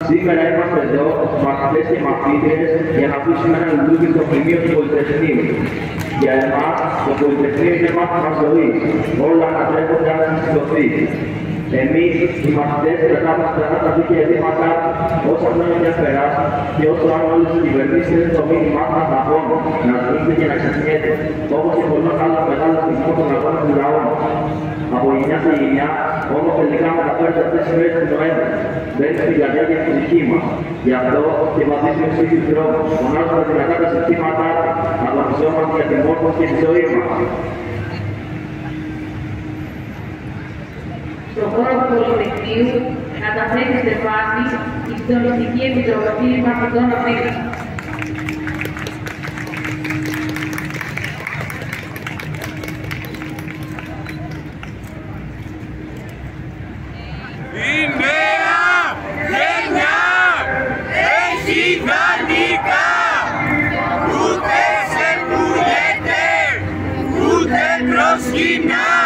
Σήμερα είμαστε εδώ, μαθητές και μαθήτριες, για να ακούσουμε ένα λουλούδι στο πλημμύριο του Πολυτεχνείου. Για εμάς, το Πολυτεχνείο είναι μάθημα ζωής, όλα ανατρέπονται αν συστοθεί. Εμείς, οι μαθητές, κρατάμε στενά τα δίκαια αιτήματά όσα χρόνια πια περάσουν και όσο αν όλες οι κυβερνήσεις είναι το μήνυμά μας να αγώνουν, να σβήνεται και να ξεχνιέται, όπως και πολλών άλλων μεγάλων στιγμών των αγώνων του λαού μας. Από γενιά σε γενιά, όμως τελικά μεταφέρεται αυτές τις μέρες του Νοέμβρη. Μπαίνει στην καρδιά και στην ψυχή μας. Γι' αυτό και βαδίσουμε στους ίδιους δρόμους, φωνάζουμε δυνατά τα συστήματά του, αγωνιζόμαστε για τη μόρφωση και τη ζωή μας. Στον χώρο του Πολυτεχνείου καταθέτει στεφάνι η Συντονιστική Επιτροπή Μαθητών Απρίλη. Η νέα γενιά έχει ιδανικά, ούτε σε πουλέται, ούτε προσκυνά.